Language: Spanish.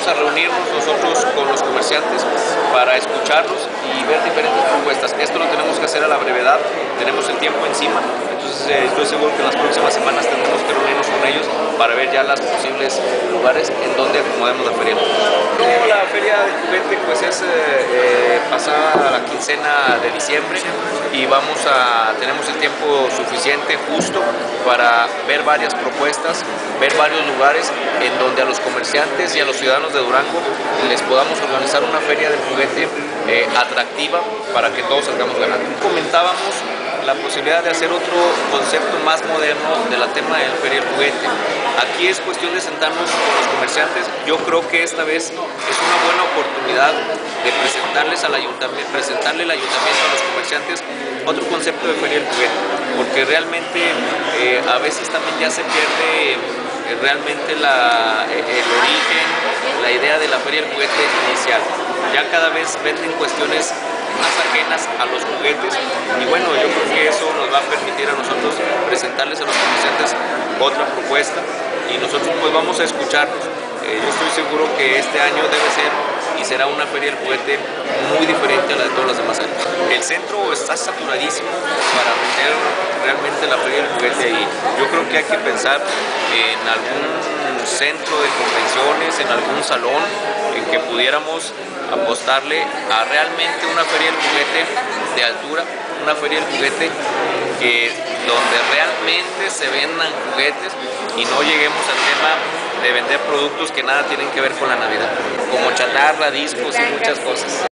vamos a reunirnos nosotros con los comerciantes para escucharlos y ver diferentes propuestas. Esto lo tenemos que hacer a la brevedad, tenemos el tiempo encima, entonces estoy seguro que en las próximas semanas tendremos que reunirnos con ellos para ver ya los posibles lugares en donde acomodemos la feria. No, la feria del juguete pues es pasada la quincena de diciembre y tenemos el tiempo suficiente, justo, para ver varias propuestas, ver varios lugares en donde a los comerciantes y a los ciudadanos de Durango les podamos organizar una feria del juguete atractiva para que todos salgamos ganando. Comentábamos la posibilidad de hacer otro concepto más moderno de la tema del feria del juguete. Aquí es cuestión de sentarnos con los comerciantes. Yo creo que esta vez es una buena oportunidad de presentarle al ayuntamiento a los comerciantes otro concepto de feria del juguete, porque realmente a veces también ya se pierde realmente el origen, la idea de la feria del juguete inicial. Ya cada vez venden cuestiones más ajenas a los juguetes y bueno, yo creo que eso nos va a permitir a nosotros presentarles a los comerciantes otra propuesta y nosotros pues vamos a escucharlos. Yo estoy seguro que este año debe ser y será una feria del juguete muy diferente a la de todos los demás años. El centro está saturadísimo para meter realmente la feria del juguete ahí. Yo creo que hay que pensar en algún centro de convenciones, en algún salón, en que pudiéramos apostarle a realmente una feria del juguete de altura, una feria del juguete donde realmente se vendan juguetes y no lleguemos al tema de vender productos que nada tienen que ver con la Navidad, como chatarra, discos y muchas cosas.